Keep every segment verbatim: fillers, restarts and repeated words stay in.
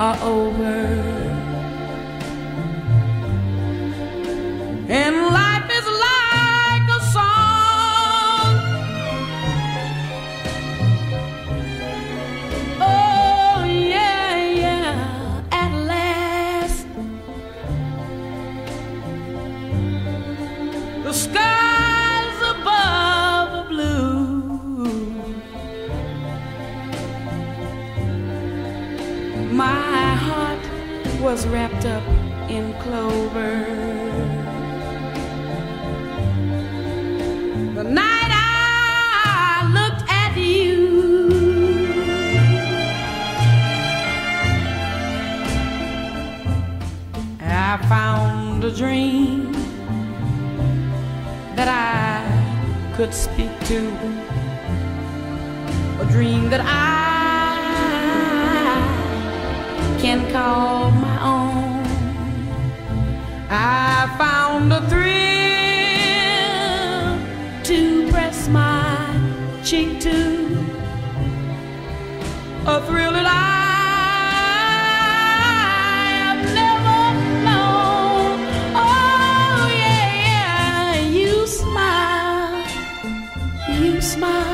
are over, and life is like a song. Oh yeah, yeah, at last the skies above are blue, my heart was wrapped up in clover. The night I looked at you, I found a dream that I could speak to, a dream that I can call my own. I found a thrill to press my cheek to, a thrill that I have never known. Oh yeah, yeah, you smile, you smile.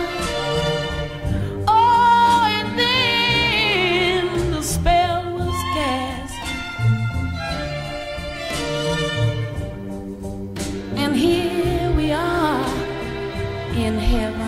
Oh, and then the spell was cast, and here we are in heaven.